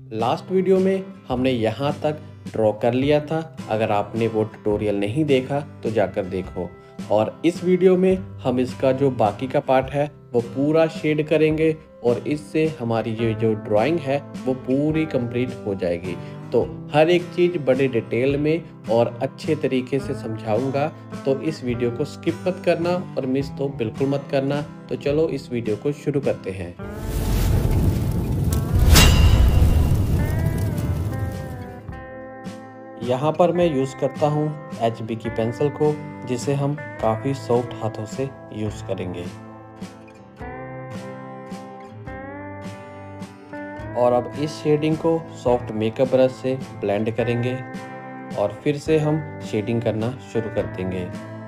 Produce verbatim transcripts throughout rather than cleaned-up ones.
Last video में हमने यहाँ तक ड्रॉ कर लिया था। अगर आपने वो ट्यूटोरियल नहीं देखा तो जाकर देखो। और इस वीडियो में हम इसका जो बाकी का पार्ट है वो पूरा शेड करेंगे और इससे हमारी ये जो ड्राइंग है वो पूरी कंप्लीट हो जाएगी। तो हर एक चीज़ बड़े डिटेल में और अच्छे तरीके से समझाऊंगा, तो इस वीडियो को स्किप मत करना और मिस तो बिल्कुल मत करना। तो चलो इस वीडियो को शुरू करते हैं। यहाँ पर मैं यूज़ करता हूँ एच बी की पेंसिल को, जिसे हम काफ़ी सॉफ्ट हाथों से यूज़ करेंगे। और अब इस शेडिंग को सॉफ्ट मेकअप ब्रश से ब्लेंड करेंगे और फिर से हम शेडिंग करना शुरू कर देंगे।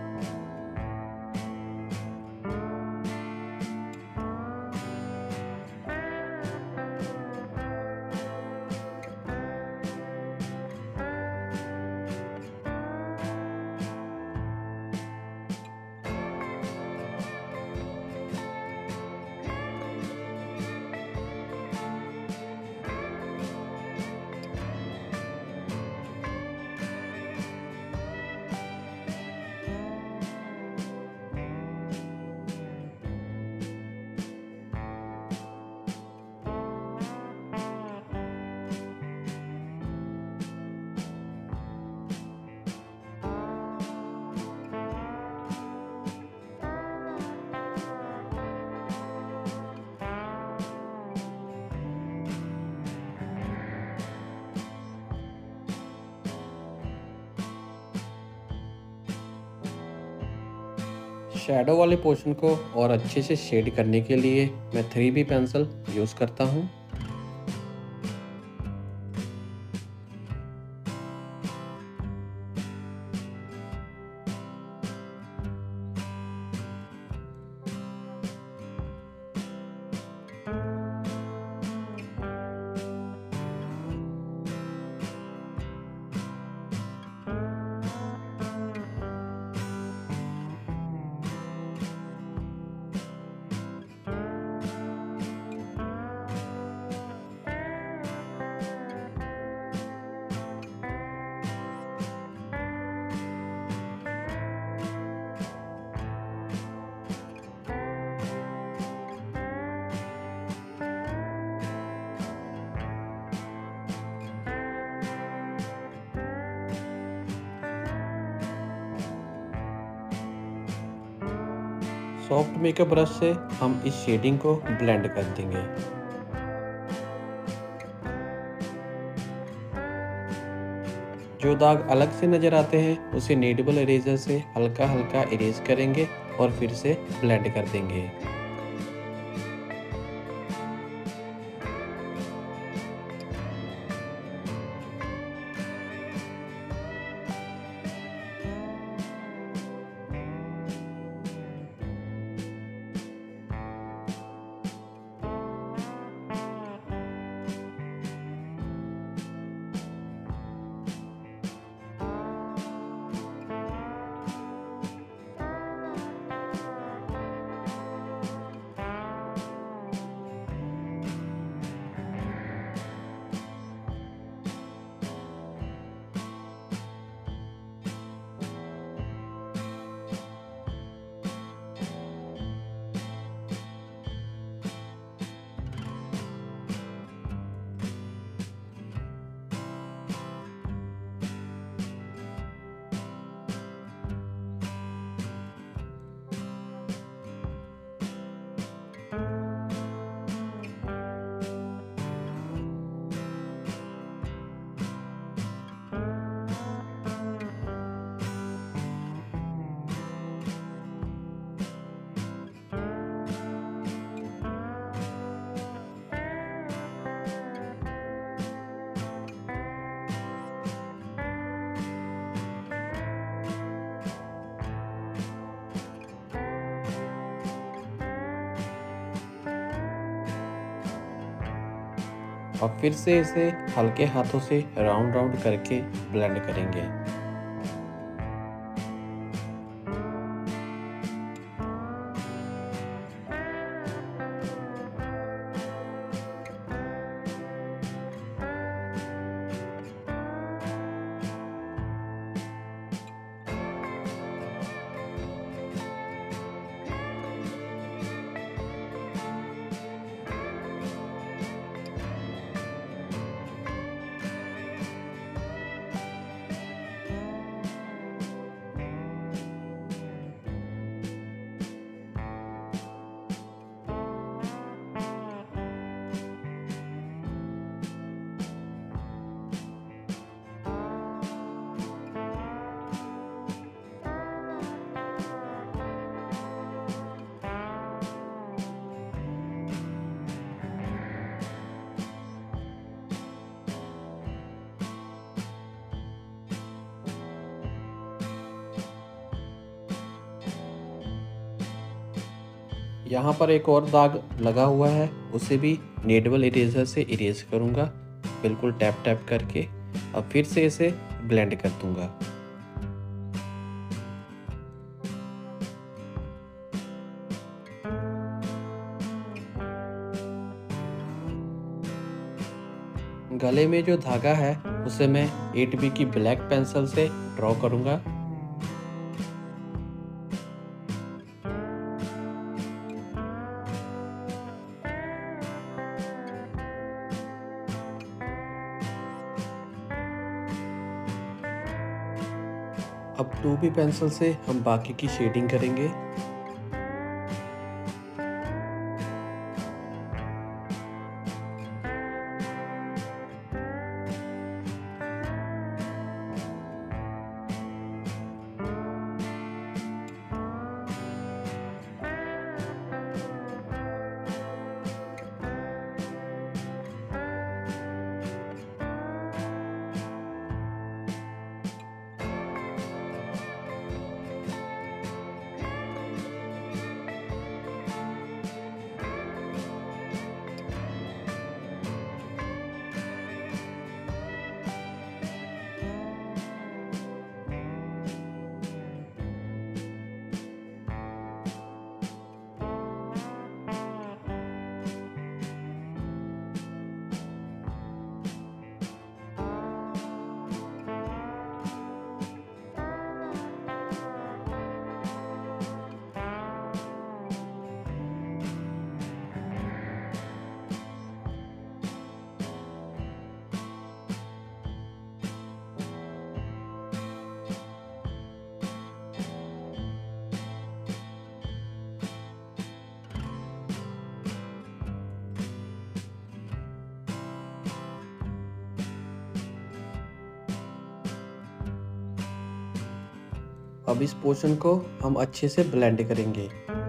शैडो वाले पोर्शन को और अच्छे से शेड करने के लिए मैं थ्री बी पेंसिल यूज़ करता हूँ। सॉफ्ट मेकअप ब्रश से हम इस शेडिंग को ब्लेंड कर देंगे। जो दाग अलग से नज़र आते हैं उसे नीडेबल इरेजर से हल्का हल्का इरेज करेंगे और फिर से ब्लेंड कर देंगे। और फिर से इसे हल्के हाथों से राउंड राउंड करके ब्लेंड करेंगे। यहाँ पर एक और दाग लगा हुआ है, उसे भी नीडेबल इरेजर से इरेज करूँगा, बिल्कुल टैप टैप करके। अब फिर से इसे ब्लेंड कर दूँगा। गले में जो धागा है उसे मैं एट बी की ब्लैक पेंसिल से ड्रॉ करूँगा। अब टू बी पेंसिल से हम बाकी की शेडिंग करेंगे। अब इस पोर्शन को हम अच्छे से ब्लेंड करेंगे।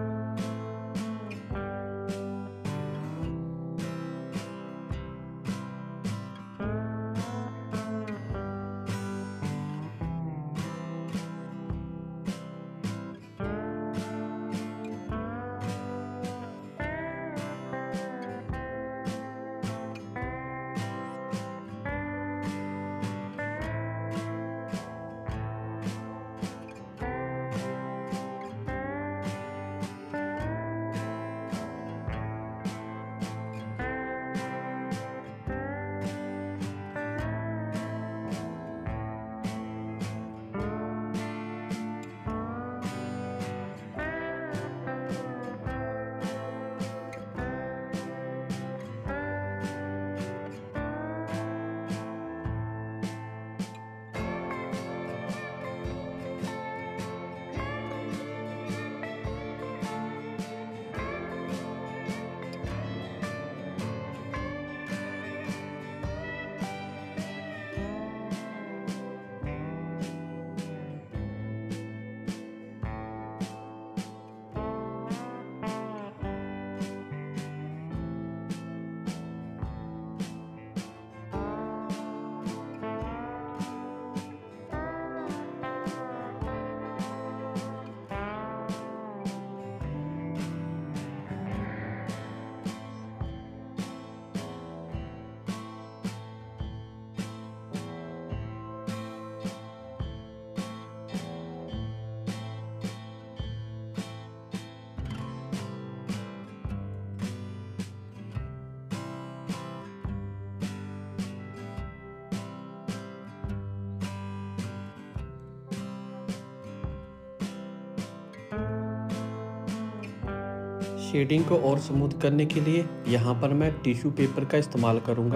शेडिंग को और स्मूथ करने के लिए यहाँ पर मैं टिश्यू पेपर का इस्तेमाल करूँगा।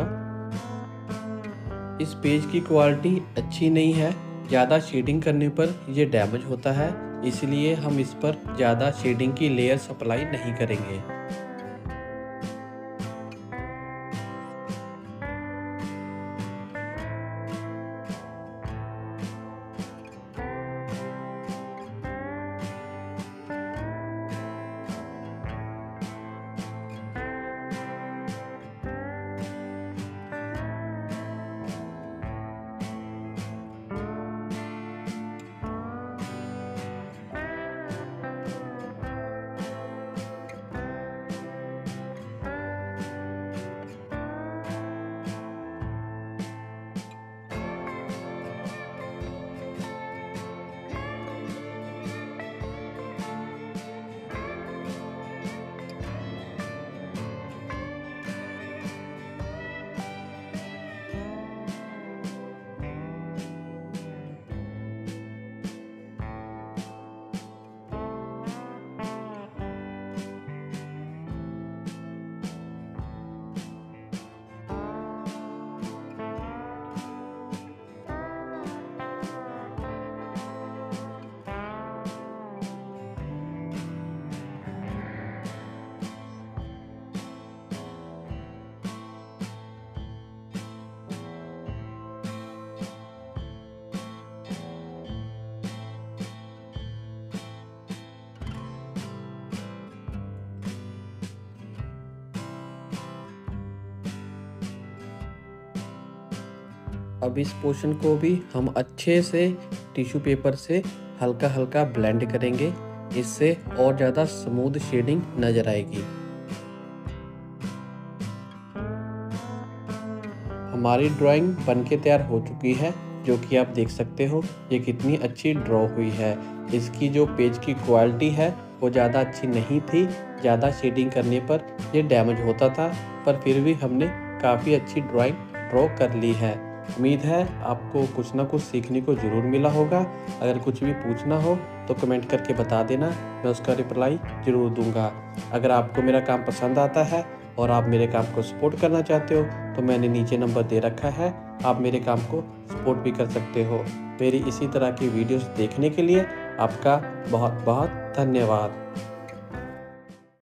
इस पेज की क्वालिटी अच्छी नहीं है, ज़्यादा शेडिंग करने पर ये डैमेज होता है, इसलिए हम इस पर ज़्यादा शेडिंग की लेयर्स अप्लाई नहीं करेंगे। अब इस पोर्शन को भी हम अच्छे से टिश्यू पेपर से हल्का हल्का ब्लेंड करेंगे, इससे और ज़्यादा स्मूथ शेडिंग नज़र आएगी। हमारी ड्राइंग बनके तैयार हो चुकी है, जो कि आप देख सकते हो ये कितनी अच्छी ड्रॉ हुई है। इसकी जो पेज की क्वालिटी है वो ज़्यादा अच्छी नहीं थी, ज़्यादा शेडिंग करने पर ये डैमेज होता था, पर फिर भी हमने काफ़ी अच्छी ड्राइंग ड्रॉ कर ली है। उम्मीद है आपको कुछ ना कुछ सीखने को ज़रूर मिला होगा। अगर कुछ भी पूछना हो तो कमेंट करके बता देना, मैं उसका रिप्लाई ज़रूर दूंगा। अगर आपको मेरा काम पसंद आता है और आप मेरे काम को सपोर्ट करना चाहते हो तो मैंने नीचे नंबर दे रखा है, आप मेरे काम को सपोर्ट भी कर सकते हो। मेरी इसी तरह की वीडियोस देखने के लिए आपका बहुत बहुत धन्यवाद।